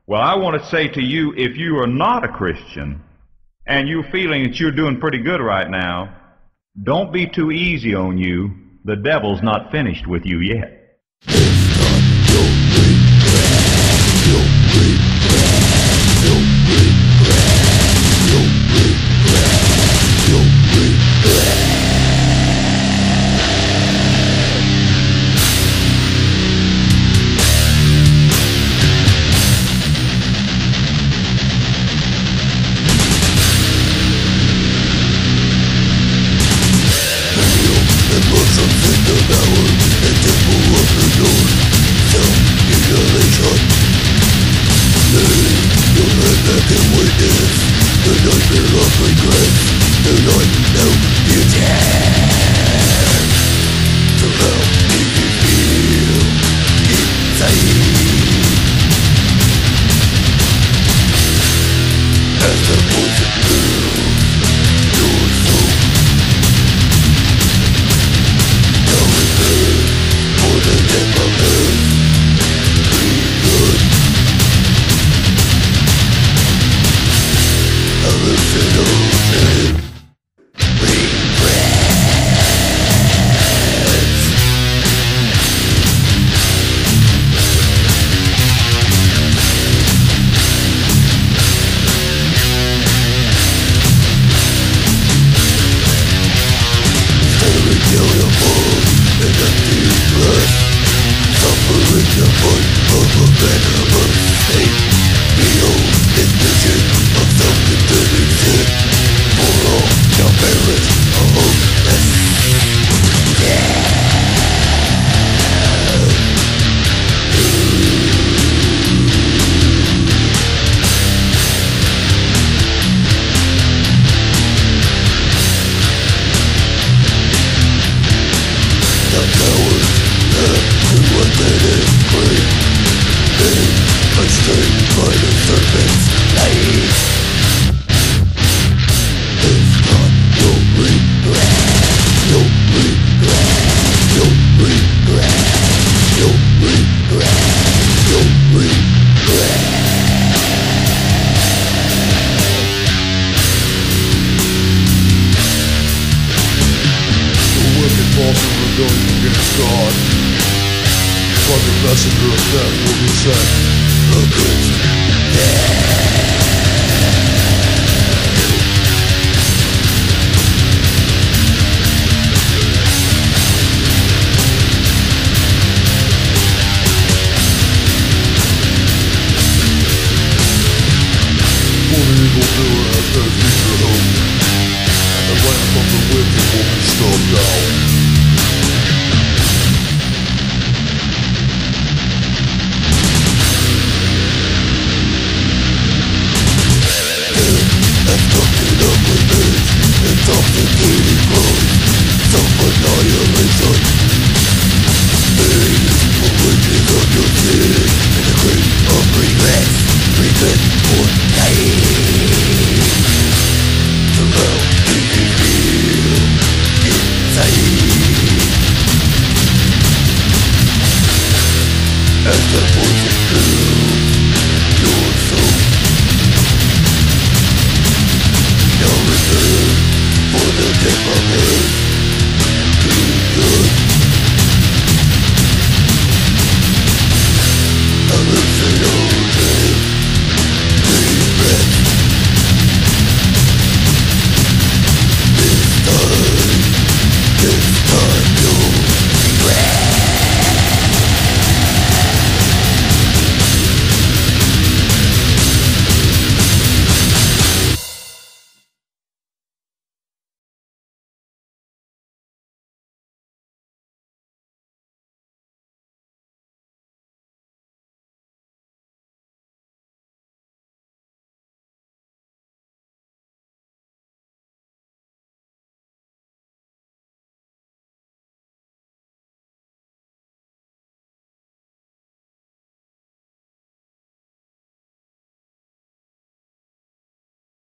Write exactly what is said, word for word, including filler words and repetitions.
Well, I want to say to you, if you are not a Christian and you're feeling that you're doing pretty good right now, don't be too easy on you. The devil's not finished with you yet. The nightmare of regrets, the night of beauty. So how do you feel inside? As the poison fills your soul, now return for the death of earth. Hallucinogenic Regrets. Staring down upon an empty glass, suffering the fight of a venomous state. Behold this vision of self-condemning sin, for all shall perish a hopeless death. The powers that to unleaded claim, then astray by the serpents lies. It's not your regret, your regret, your regret, your regret, your regret. The wicked false and rebellion against God, but the messenger of death will be sent against death. For the evildoer has no future hope, and the lamp of the wicked will be snuffed out. Intoxicating growth, self-annihilation. Pain for riches of your sin, and the grave of regrets, repent for